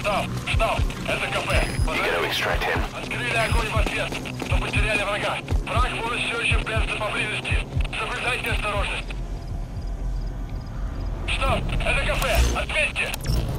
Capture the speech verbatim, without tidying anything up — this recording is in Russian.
Штаб, штаб, это кафе. Открыли огонь в ответ, но потеряли врага. Враг может все еще прятаться поблизости. Соблюдайте осторожность. Штаб, это кафе, ответьте.